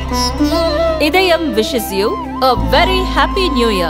Idayam wishes you a very happy new year.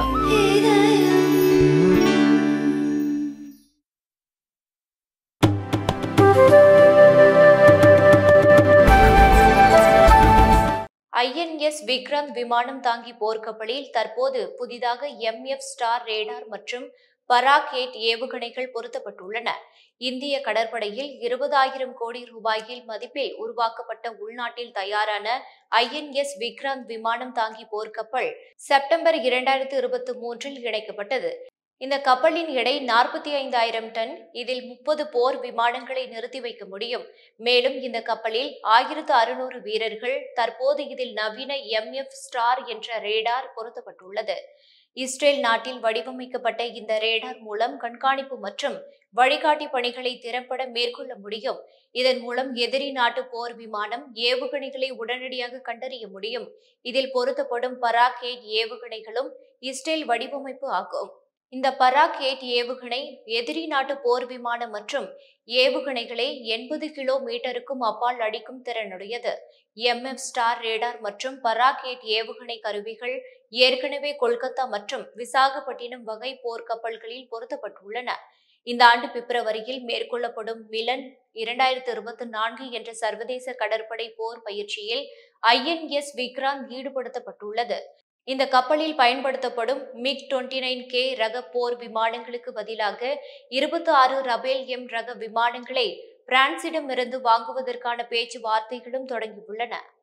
INS Vikrant விமானம் தாங்கி போர்க்கப்பலில் தற்போது புதிதாக MF ஸ்டார் ரேடார் மற்றும் பராக்-8 ஏவுகணைகள் பொருத்தப்பட்டுள்ளன. இந்திய கடற்படையில் 20,000 கோடி ரூபாயில் மதிப்பில் உருவாக்கப்பட்ட உள்நாட்டில் தயாரான INS விக்ராந்த் விமானம் தாங்கி போர்க்கப்பல் செப்டம்பர் 2023இல் இணைக்கப்பட்டது. இந்த கப்பலின் எடை 45,000 டன். இதில் 30 போர் விமானங்களை நிறுத்தி வைக்க முடியும். மேலும் இந்த கப்பலில் 1600 வீரர்கள். தற்போது இதில் நவீன MF ஸ்டார் என்ற ரேடார் பொருத்தப்பட்டுள்ளது. இஸ்ரேல் நாட்டில் வடிவமைக்கப்பட்ட இந்த ரேடார் மூலம் கண்காணிப்பு மற்றும் வழிகாட்டி பணிகளை திறம்பட மேற்கொள்ள முடியும். இதன் மூலம் எதிரி நாட்டு போர் விமானம் ஏவுகணைகளை உடனடியாக கண்டறிய முடியும். இதில் பொருத்தப்படும் பராக்-8 ஏவுகணைகளும் இஸ்ரேல் வடிவமைப்பு ஆகும். இந்த பராக்-8 ஏவுகணை எதிரி நாட்டு போர் விமானம் மற்றும் ஏவுகணைகளை 80 கிலோமீட்டருக்கும் அப்பால் அடிக்கும் திறனுடையது. MF ஸ்டார் ரேடார் மற்றும் பராக்-8 ஏவுகணை கருவிகள் ஏற்கனவே கொல்கத்தா மற்றும் விசாகப்பட்டினம் வகை போர்க்கப்பல்களில் பொருத்தப்பட்டுள்ளன. இந்த ஆண்டு பிப்ரவரியில் மேற்கொள்ளப்படும் மிலன் 2024 என்ற சர்வதேச கடற்படை போர் பயிற்சியில் INS விக்ராந்த் ஈடுபடுத்தப்பட்டுள்ளது. இந்த கப்பலில் பயன்படுத்தப்படும் MiG-29K ரக போர் விமானங்களுக்கு பதிலாக 26 ரபேல் M ரக விமானங்களை பிரான்சிடமிருந்து வாங்குவதற்கான பேச்சுவார்த்தைகளும் தொடங்கியுள்ளன.